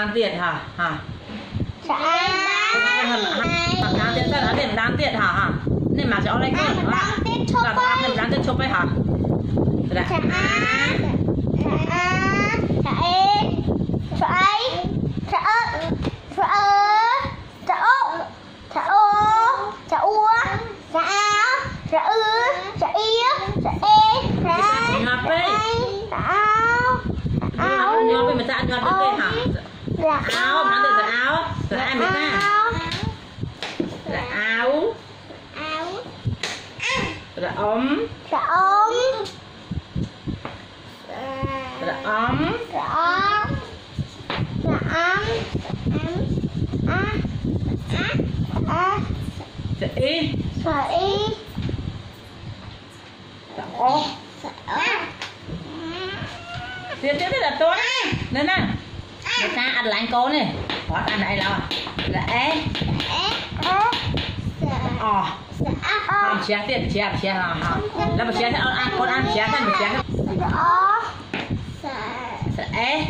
đáng tiền hả? Hả? Sợ Đáng tiền sao? Điểm đáng tiền hả? Nên mà cho lấy cái hả? Là điểm đáng tiền chụp ấy hả? Là Sợ mình sẽ ngọt được đây hả? Áo, đáng tiền là áo. Rồi ai biết nè? Là áo. Là ấm. Là ấm. Sĩ. Ô. Tiếp là tốt. Nên nè. Người ta ăn lạnh cô này. Hóa ăn này là e. Làm chia tiền chia hả? Là một chia ăn con ăn chia thành một chia. E.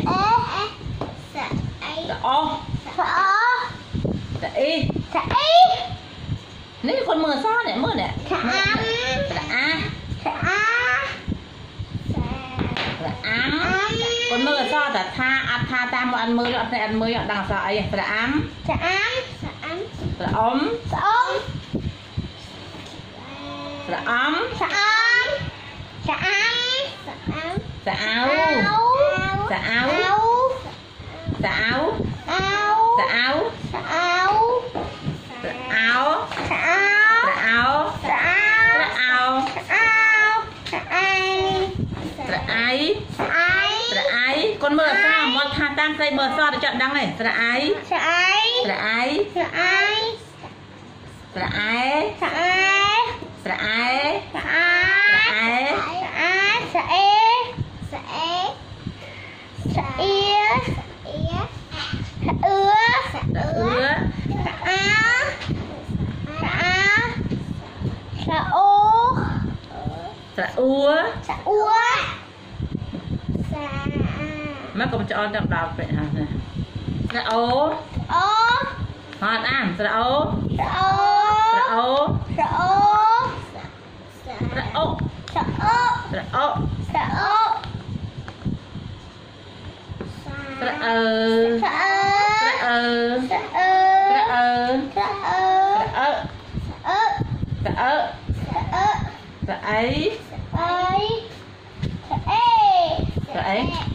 O. Y. Nếu con mưa sao này mưa này. Con mưa sao là tha ta mà ăn mưa đó ăn mưa đằng sau ấy là ám. Là ấm. Là ấm. Dạ áo. Dạ áo. Dạ áo. Dạ áo. Dạ áo. Dạ áo. Dạ ấy. Con mưa sao mà tha tan cây mưa sao để chọn đăng này. Dạ ấy. Dạ ấy. Dạ ấy. Dạ ấy. Dạ ấy. Dạ ấy. Má cũng cho đọc đọc vậy hả? Dạ ô. Hoạt ăn. Dạ ô. Dạ ô. Dạ ô. Dạ ô. Dạ ấy.